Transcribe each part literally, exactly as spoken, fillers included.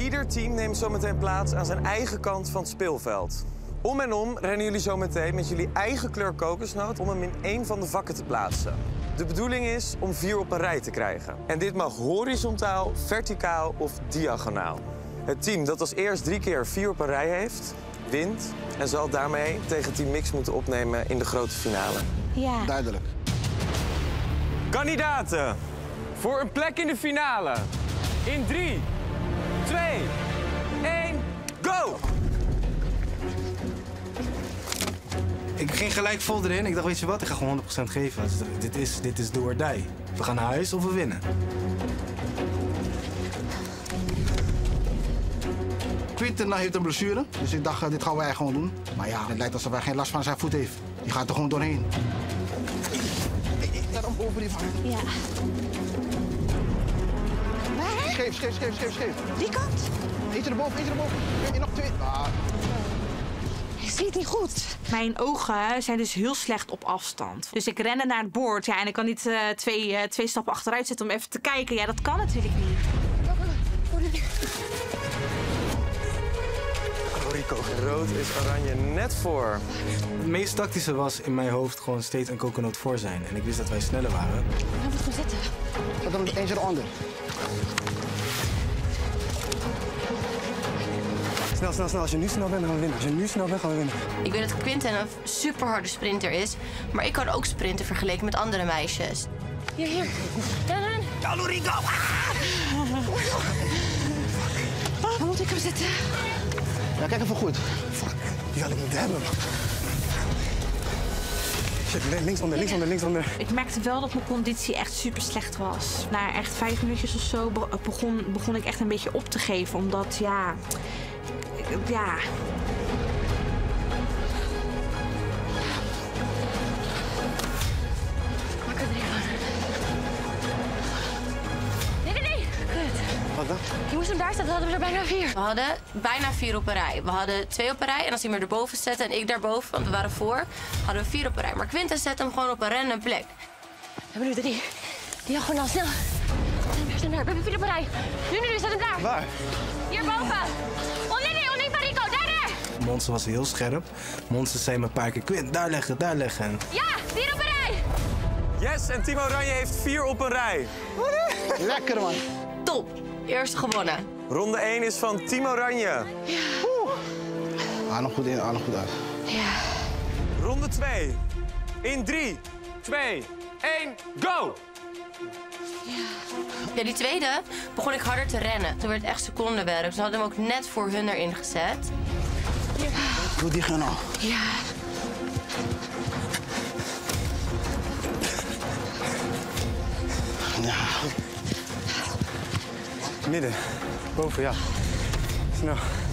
Ieder team neemt zometeen plaats aan zijn eigen kant van het speelveld. Om en om rennen jullie zometeen met jullie eigen kleur kokosnoot om hem in één van de vakken te plaatsen. De bedoeling is om vier op een rij te krijgen. En dit mag horizontaal, verticaal of diagonaal. Het team dat als eerst drie keer vier op een rij heeft, wint en zal daarmee tegen Team Mix moeten opnemen in de grote finale. Ja. Duidelijk. Kandidaten voor een plek in de finale. In drie, twee, één, go! Ik ging gelijk vol erin. Ik dacht, weet je wat, ik ga gewoon honderd procent geven. Dus dit is, dit is do or die. We gaan naar huis of we winnen. Quinten heeft een blessure, dus ik dacht, uh, dit gaan wij gewoon doen. Maar ja, het lijkt alsof hij geen last van zijn voet heeft. Die gaat er gewoon doorheen. Daarom boven die van. Ja. Waar? Scheef, scheef, scheef, scheef, scheef. Die kant? Eentje erboven, eentje erboven. Eén, nog twee. Ah. Ik zie het niet goed. Mijn ogen zijn dus heel slecht op afstand. Dus ik rende naar het bord. Ja, en ik kan niet uh, twee, uh, twee stappen achteruit zetten om even te kijken. Ja, dat kan natuurlijk niet. Oh, Rico. Rood is oranje net voor. Het meest tactische was in mijn hoofd gewoon steeds een coconut voor zijn. En ik wist dat wij sneller waren. Nou, moet gewoon zitten. Zet hem eentje eronder. Snel, snel, snel. Als je nu snel bent, dan gaan we winnen. Als je nu snel bent, gaan we winnen. Ik weet dat Quinten een superharde sprinter is, maar ik kan ook sprinten vergeleken met andere meisjes. Hier, hier. Ja, dan. Hallo, Rico! Waar moet ik hem zetten? Ja, kijk even goed. Fuck, die had ik moeten hebben. Shit, linksonder, linksonder, linksonder. Ik merkte wel dat mijn conditie echt super slecht was. Na echt vijf minuutjes of zo begon, begon ik echt een beetje op te geven. Omdat, ja... Ja... Nee, nee, nee. Kut. Wat dan? Je moest hem daar zetten, dan hadden we er bijna vier. We hadden bijna vier op een rij. We hadden twee op een rij en als hij me erboven zette en ik daarboven, want we waren voor, hadden we vier op een rij. Maar Quinten zette hem gewoon op een random plek. We hebben nu drie. Diagonaal, snel. We zijn daar. We hebben vier op een rij. Nu, nu, nu. Zet hem daar. Waar? Hierboven. Oh, nee, nee. Oh, nee, Marico. Daar, daar. Monster was heel scherp. Monster zei me een paar keer, Quint, daar leggen, daar leggen. Ja, vier op een rij. Yes, en Team Oranje heeft vier op een rij. Lekker, man. Top. Eerste gewonnen. Ronde één is van Team Oranje. Haal nog goed in, haal nog goed uit. Ja. Ronde twee. In drie, twee, één, go! Ja, die tweede begon ik harder te rennen. Toen werd het echt secondenwerk. Dus we hadden hem ook net voor hun erin gezet. Doe die gaan al. Ja. Ja. Midden. Boven, ja. Snel.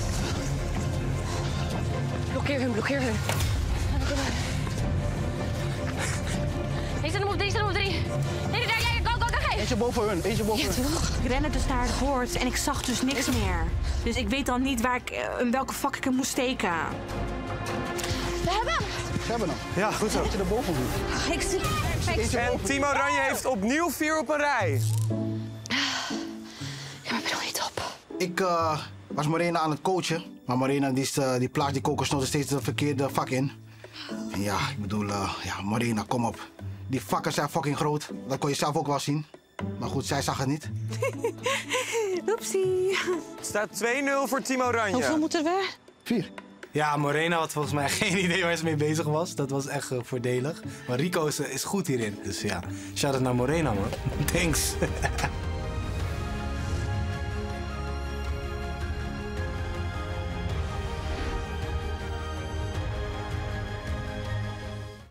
Blokkeer hun, blokkeer hun. Deze dan op drie, deze dan op drie. Nee, nee, daar, ja, go, go, go, go. Eentje boven hun, eentje boven hun. Ik rende dus naar het bord en ik zag dus niks meer. Dus ik weet dan niet waar ik, in welke vak ik hem moest steken. We hebben hem. Ze hebben hem. Ja, goed zo. Eentje erboven doen. Ik zie perfect. Eentje En boven. Team Oranje heeft opnieuw vier op een rij. Ja, maar ik ben nog niet op. Ik uh, was Morena aan het coachen. Maar Morena die, is, uh, die plaatst die kokosnoten steeds het verkeerde vak in. En ja, ik bedoel, uh, ja, Morena, kom op. Die vakken zijn fucking groot. Dat kon je zelf ook wel zien. Maar goed, zij zag het niet. Oepsie. Het staat twee nul voor Team Oranje. Hoeveel moeten we? Vier. Ja, Morena had volgens mij geen idee waar ze mee bezig was. Dat was echt uh, voordelig. Maar Rico is, uh, is goed hierin. Dus ja, shout-out naar Morena, man. Thanks.